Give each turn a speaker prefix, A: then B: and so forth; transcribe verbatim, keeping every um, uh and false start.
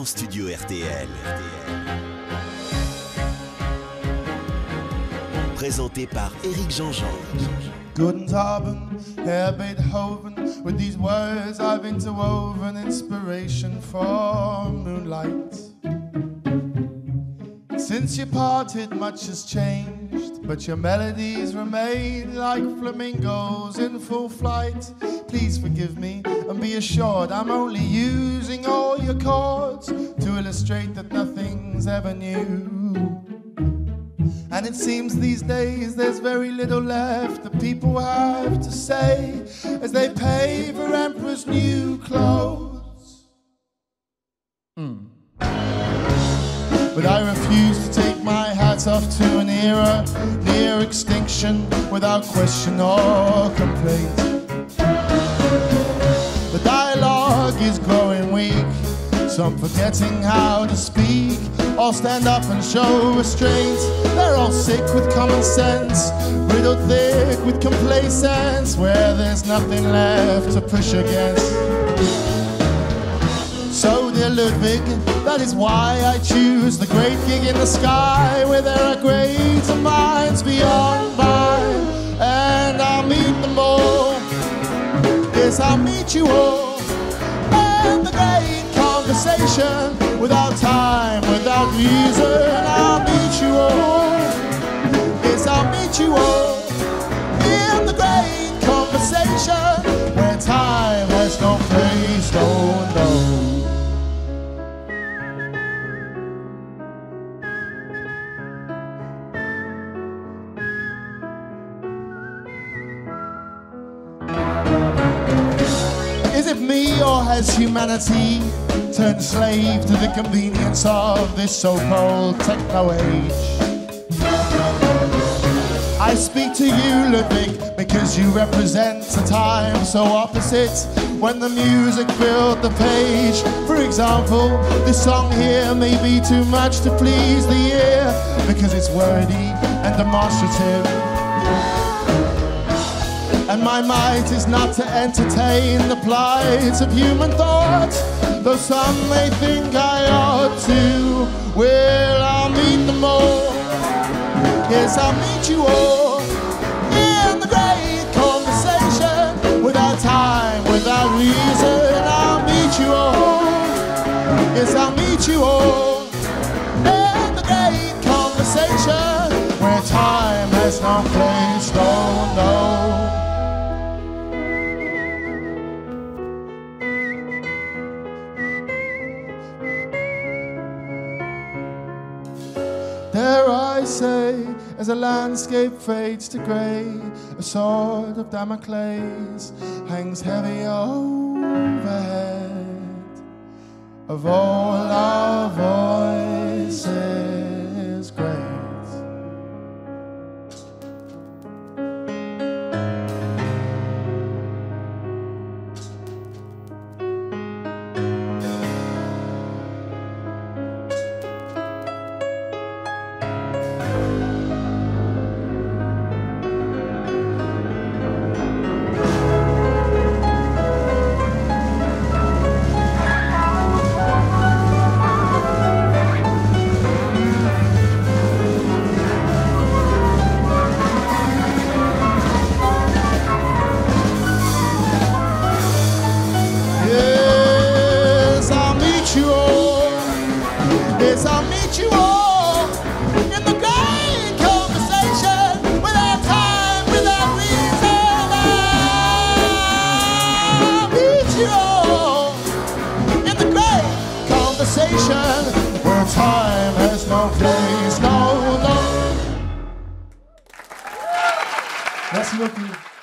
A: Grand Studio R T L. Présenté par Éric Jean-Jean.
B: Guten Abend, Herr Beethoven. With these words I've interwoven inspiration for moonlight. Since you parted, much has changed, but your melodies remain like flamingos in full flight. Please forgive me and be assured I'm only using all your chords to illustrate that nothing's ever new. And it seems these days there's very little left that people have to say as they pay for emperor's new clothes. Mm. But I refuse to take my hat off to an era near extinction without question or complaint. The dialogue is growing weak, some forgetting how to speak or stand up and show restraint. They're all sick with common sense, riddled thick with complacence, where there's nothing left to push against. So dear Ludwig, that is why I choose the great gig in the sky, where there are greater minds beyond mine, and I'll meet them all. Yes, I'll meet you all, and the great conversation, without time, without reason, I'll meet you all. Yes, I'll meet you all, in the great conversation, where time has no place, no, no. Is it me, or has humanity turned slave to the convenience of this so-called techno age? I speak to you, Ludwig, because you represent a time so opposite, when the music filled the page. For example, this song here may be too much to please the ear, because it's wordy and demonstrative. And my might is not to entertain the plight of human thought, though some may think I ought to. Well, I'll meet them all. Yes, I'll meet you all, in the great conversation, without time, without reason, I'll meet you all. Yes, I'll meet you all, in the great conversation, where time has no place, no, no. Dare I say, as a landscape fades to grey, a sword of Damocles hangs heavy overhead. Of all our voices great, yes, I'll meet you all, in the great conversation, without time, without reason, I'll meet you all, in the great conversation, where time has no place, no, no. Merci beaucoup.